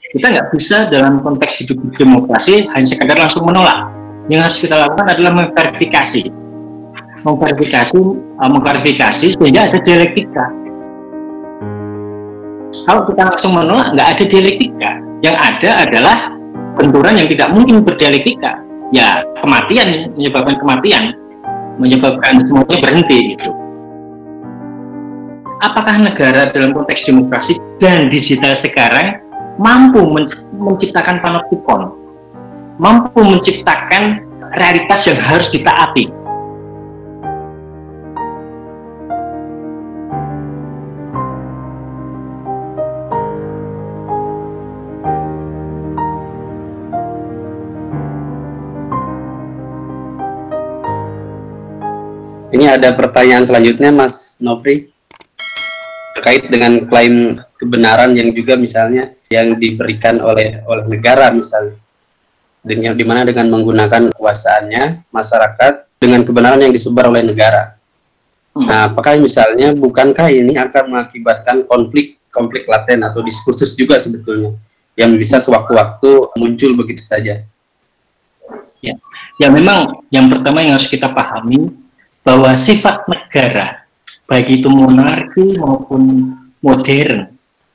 Kita nggak bisa dalam konteks hidup demokrasi hanya sekadar langsung menolak. Yang harus kita lakukan adalah mengklarifikasi sehingga ada dialektika. Kalau kita langsung menolak, nggak ada dialektika. Yang ada adalah benturan yang tidak mungkin berdialektika. Ya, kematian, menyebabkan semuanya berhenti gitu. Apakah negara dalam konteks demokrasi dan digital sekarang mampu menciptakan panoptikon, mampu menciptakan realitas yang harus ditaati? Ini ada pertanyaan selanjutnya, Mas Nofri, terkait dengan klaim kebenaran yang juga misalnya yang diberikan oleh negara misalnya, dengan dimana dengan menggunakan kekuasaannya masyarakat dengan kebenaran yang disebar oleh negara. Nah, apakah misalnya bukankah ini akan mengakibatkan konflik laten atau diskursus juga sebetulnya yang bisa sewaktu-waktu muncul begitu saja? Ya, memang yang pertama yang harus kita pahami bahwa sifat negara, baik itu monarki maupun modern,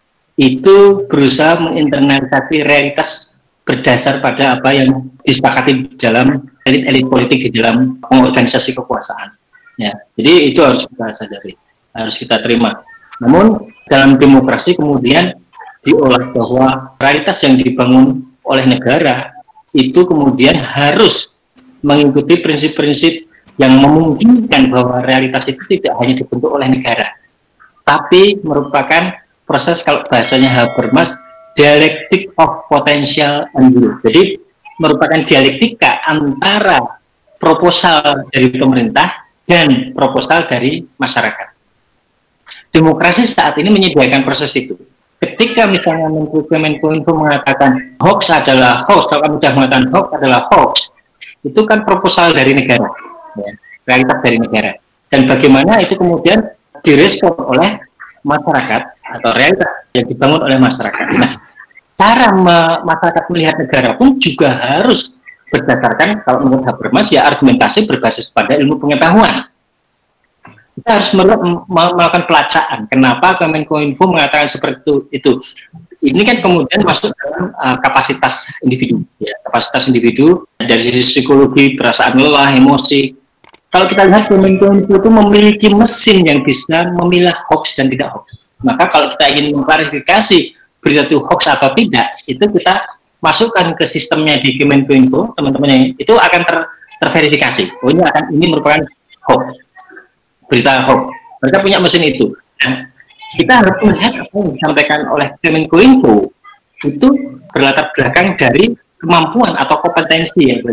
itu berusaha menginternalisasi realitas berdasar pada apa yang disepakati dalam elit-elit politik di dalam pengorganisasi kekuasaan. Ya, jadi itu harus kita sadari, harus kita terima. Namun dalam demokrasi kemudian diolah bahwa realitas yang dibangun oleh negara itu kemudian harus mengikuti prinsip-prinsip yang memungkinkan bahwa realitas itu tidak hanya dibentuk oleh negara, tapi merupakan proses, kalau bahasanya Habermas, dialectic of potential and will. Jadi merupakan dialektika antara proposal dari pemerintah dan proposal dari masyarakat. Demokrasi saat ini menyediakan proses itu. Ketika misalnya Menkominfo mengatakan hoax adalah hoax, kalau kamu sudah mengatakan hoax adalah hoax, itu kan proposal dari negara. Ya, realitas dari negara, dan bagaimana itu kemudian direspon oleh masyarakat atau realitas yang dibangun oleh masyarakat. Nah, cara masyarakat melihat negara pun juga harus berdasarkan, kalau menurut Habermas, ya argumentasi berbasis pada ilmu pengetahuan. Kita harus melakukan pelacaan. Kenapa Kemenkominfo mengatakan seperti itu? Ini kan kemudian masuk dalam kapasitas individu, ya, kapasitas individu dari sisi psikologi, perasaan lelah, emosi. Kalau kita lihat Kemenkominfo itu memiliki mesin yang bisa memilah hoax dan tidak hoax. Maka kalau kita ingin mengklarifikasi berita itu hoax atau tidak, itu kita masukkan ke sistemnya di Kemenkominfo, teman-teman, itu akan terverifikasi. Oh, ini merupakan hoax, berita hoax. Mereka punya mesin itu. Dan kita harus melihat apa yang disampaikan oleh Kemenkominfo itu berlatar belakang dari kemampuan atau kompetensi, ya,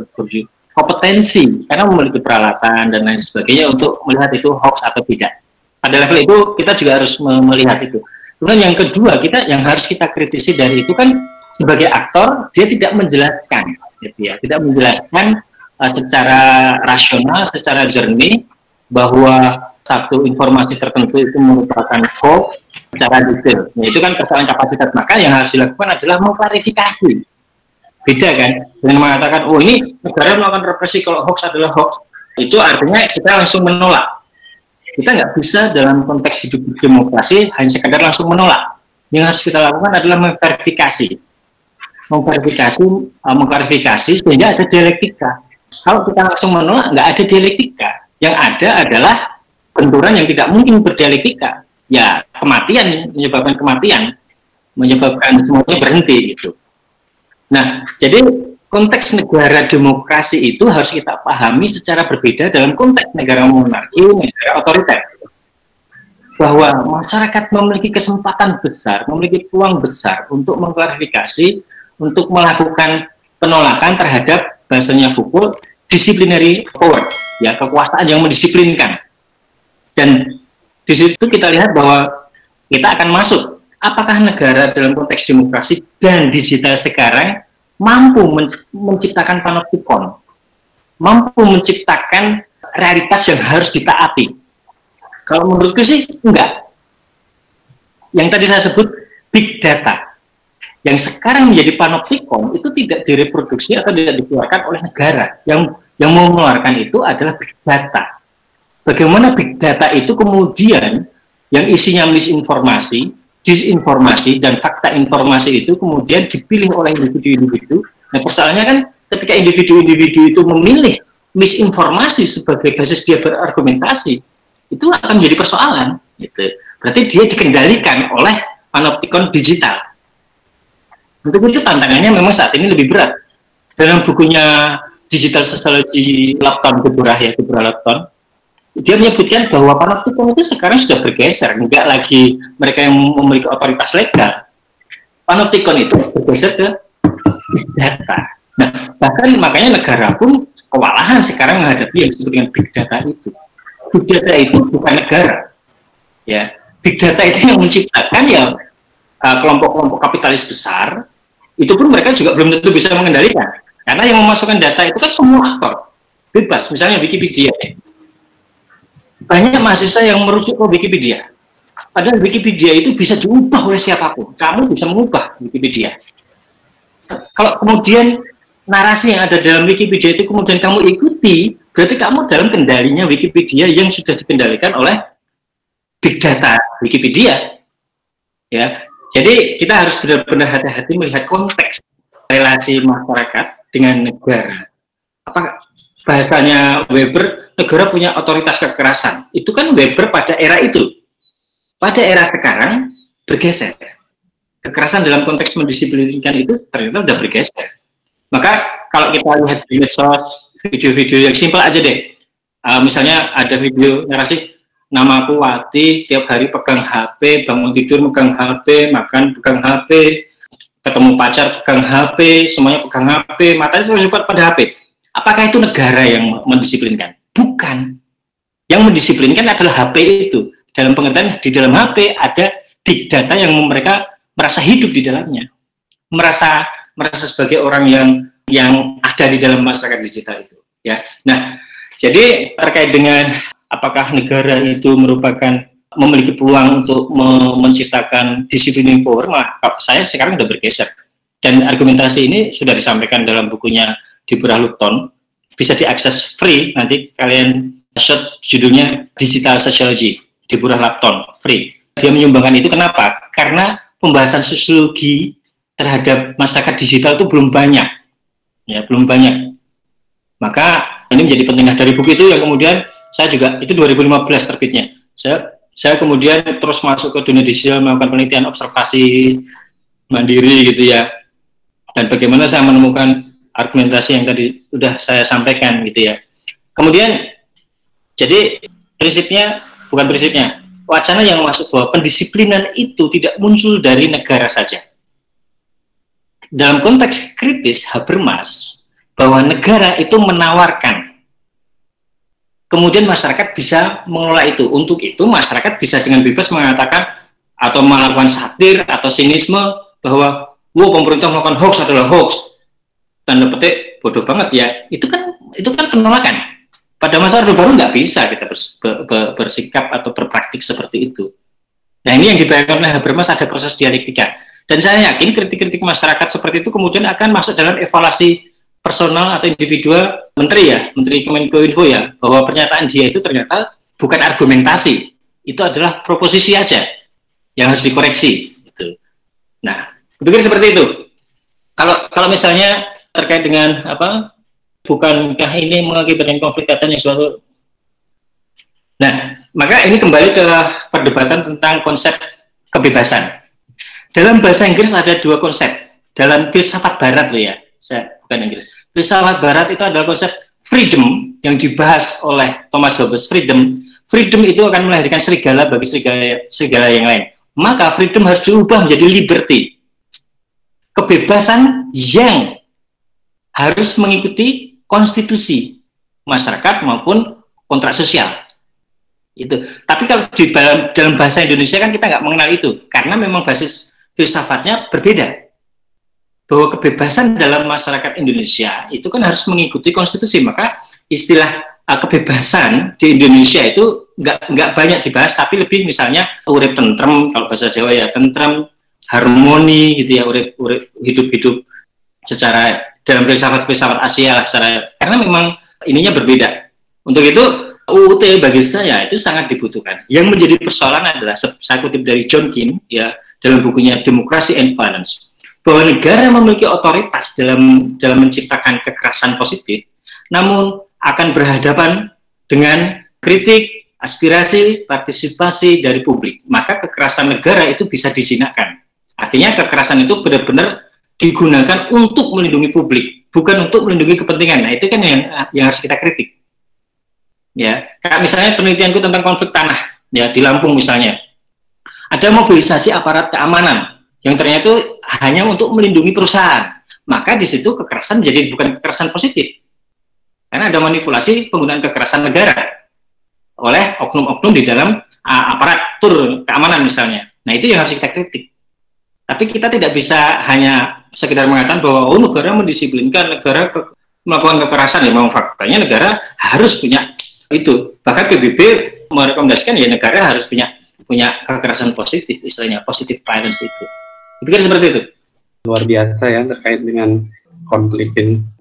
kompetensi, karena memiliki peralatan dan lain sebagainya untuk melihat itu hoax atau tidak. Pada level itu kita juga harus melihat itu. Kemudian yang kedua, yang harus kita kritisi dari itu kan, sebagai aktor dia tidak menjelaskan, gitu ya, tidak menjelaskan secara rasional, secara jernih bahwa satu informasi tertentu itu merupakan hoax secara detail. Nah, itu kan persoalan kapasitas. Maka yang harus dilakukan adalah mengklarifikasi. Beda kan dengan mengatakan, oh ini negara melakukan represi kalau hoax adalah hoax. Itu artinya kita langsung menolak. Kita nggak bisa dalam konteks hidup demokrasi hanya sekadar langsung menolak. Yang harus kita lakukan adalah mengklarifikasi sehingga ada dialektika. Kalau kita langsung menolak, nggak ada dialektika. Yang ada adalah benturan yang tidak mungkin berdialektika. Ya, kematian, menyebabkan semuanya berhenti gitu. Nah, jadi konteks negara demokrasi itu harus kita pahami secara berbeda dalam konteks negara monarki, negara otoriter. Bahwa masyarakat memiliki kesempatan besar, memiliki peluang besar untuk mengklarifikasi, untuk melakukan penolakan terhadap bahasanya Foucault, disciplinary power, ya, kekuasaan yang mendisiplinkan. Dan di situ kita lihat bahwa kita akan masuk. Apakah negara dalam konteks demokrasi dan digital sekarang mampu menciptakan panoptikon, mampu menciptakan realitas yang harus ditaati? Kalau menurutku sih enggak. Yang tadi saya sebut big data, yang sekarang menjadi panoptikon itu tidak direproduksi atau tidak dikeluarkan oleh negara. Yang mau mengeluarkan itu adalah big data. Bagaimana big data itu kemudian yang isinya misinformasi, disinformasi, dan fakta informasi itu kemudian dipilih oleh individu-individu. Nah, persoalannya kan ketika individu-individu itu memilih misinformasi sebagai basis dia berargumentasi, itu akan menjadi persoalan. Gitu. Berarti dia dikendalikan oleh panoptikon digital. Untuk itu tantangannya memang saat ini lebih berat. Dalam bukunya Digital Sociology Lupton, Deborah Lupton, dia menyebutkan bahwa panoptikon itu sekarang sudah bergeser, enggak lagi mereka yang memiliki otoritas legal. Panoptikon itu bergeser ke data. Nah, bahkan makanya negara pun kewalahan sekarang menghadapi yang disebut dengan big data itu. Big data itu bukan negara, ya. Big data itu yang menciptakan ya kelompok-kelompok kapitalis besar. Itu pun mereka juga belum tentu bisa mengendalikan, karena yang memasukkan data itu kan semua aktor bebas. Misalnya Wikipedia, banyak mahasiswa yang merujuk ke Wikipedia, padahal Wikipedia itu bisa diubah oleh siapapun. Kamu bisa mengubah Wikipedia. Kalau kemudian narasi yang ada dalam Wikipedia itu kemudian kamu ikuti, berarti kamu dalam kendalinya Wikipedia yang sudah dikendalikan oleh big data Wikipedia, ya. Jadi kita harus benar-benar hati-hati melihat konteks relasi masyarakat dengan negara. Apa bahasanya Weber, negara punya otoritas kekerasan. Itu kan Weber pada era itu. Pada era sekarang bergeser. Kekerasan dalam konteks mendisiplinkan itu ternyata sudah bergeser. Maka kalau kita lihat di medsos, video-video yang simpel aja deh. Misalnya ada video narasi, namaku Wati, setiap hari pegang HP, bangun tidur pegang HP, makan pegang HP, ketemu pacar pegang HP, semuanya pegang HP, matanya terus pada HP. Apakah itu negara yang mendisiplinkan? Bukan. Yang mendisiplinkan adalah HP itu. Dalam pengertian di dalam HP ada big data yang mereka merasa hidup di dalamnya, merasa sebagai orang yang ada di dalam masyarakat digital itu. Ya. Nah, jadi terkait dengan apakah negara itu merupakan memiliki peluang untuk menciptakan disciplining power, saya sekarang sudah bergeser. Dan argumentasi ini sudah disampaikan dalam bukunya Deborah Lupton, bisa diakses free, nanti kalian search judulnya Digital Sociology, Deborah Lupton, free. Dia menyumbangkan itu kenapa? Karena pembahasan sosiologi terhadap masyarakat digital itu belum banyak. Ya, belum banyak. Maka ini menjadi penting. Dari buku itu yang kemudian saya juga, itu 2015 terbitnya, saya kemudian terus masuk ke dunia digital, melakukan penelitian observasi mandiri gitu ya, dan bagaimana saya menemukan argumentasi yang tadi sudah saya sampaikan gitu ya. Kemudian jadi wacana yang masuk bahwa pendisiplinan itu tidak muncul dari negara saja. Dalam konteks kritis Habermas, bahwa negara itu menawarkan, kemudian masyarakat bisa mengelola itu. Untuk itu masyarakat bisa dengan bebas mengatakan atau melakukan satir atau sinisme bahwa pemerintah melakukan hoax adalah hoax, tanda petik bodoh banget ya. Itu kan penolakan. Pada masa Orde Baru nggak bisa kita bersikap atau berpraktik seperti itu. Nah, ini yang dibayangkan oleh Habermas, ada proses dialektika. Dan saya yakin kritik-kritik masyarakat seperti itu kemudian akan masuk dalam evaluasi personal atau individual Menteri Kemenkominfo ya, bahwa pernyataan dia itu ternyata bukan argumentasi, itu adalah proposisi aja yang harus dikoreksi. Gitu. Nah, berpikir seperti itu. Kalau misalnya terkait dengan bukankah ini mengakibatkan konflik data yang suatu? Nah, maka ini kembali ke perdebatan tentang konsep kebebasan. Dalam bahasa Inggris ada dua konsep. Dalam filsafat Barat loh ya, bukan Inggris. Filsafat Barat itu adalah konsep freedom yang dibahas oleh Thomas Hobbes. Freedom itu akan melahirkan serigala bagi serigala yang lain. Maka freedom harus diubah menjadi liberty. Kebebasan yang harus mengikuti konstitusi masyarakat maupun kontrak sosial. Itu. Tapi kalau di dalam bahasa Indonesia kan kita nggak mengenal itu, karena memang basis filsafatnya berbeda. Bahwa kebebasan dalam masyarakat Indonesia itu kan harus mengikuti konstitusi. Maka istilah kebebasan di Indonesia itu nggak banyak dibahas, tapi lebih misalnya urip tentrem, kalau bahasa Jawa ya tentrem, harmoni gitu ya, hidup-hidup secara dalam filsafat Asia lah, karena memang ininya berbeda. Untuk itu UUT bagi saya itu sangat dibutuhkan. Yang menjadi persoalan adalah, saya kutip dari John Keane ya dalam bukunya Democracy and Violence, bahwa negara memiliki otoritas dalam menciptakan kekerasan positif, namun akan berhadapan dengan kritik, aspirasi, partisipasi dari publik. Maka kekerasan negara itu bisa dijinakkan. Artinya kekerasan itu benar-benar digunakan untuk melindungi publik, bukan untuk melindungi kepentingan. Nah, itu kan yang harus kita kritik. Ya, kayak misalnya penelitianku tentang konflik tanah, ya di Lampung misalnya, ada mobilisasi aparat keamanan yang ternyata itu hanya untuk melindungi perusahaan. Maka di situ kekerasan menjadi bukan kekerasan positif, karena ada manipulasi penggunaan kekerasan negara oleh oknum-oknum di dalam aparatur keamanan misalnya. Nah, itu yang harus kita kritik. Tapi kita tidak bisa hanya sekedar mengatakan bahwa negara mendisiplinkan, negara melakukan kekerasan. Ya memang faktanya negara harus punya itu. Bahkan PBB merekomendasikan ya negara harus punya kekerasan positif, istilahnya positive violence itu. Dipikir seperti itu. Luar biasa ya terkait dengan konflik ini.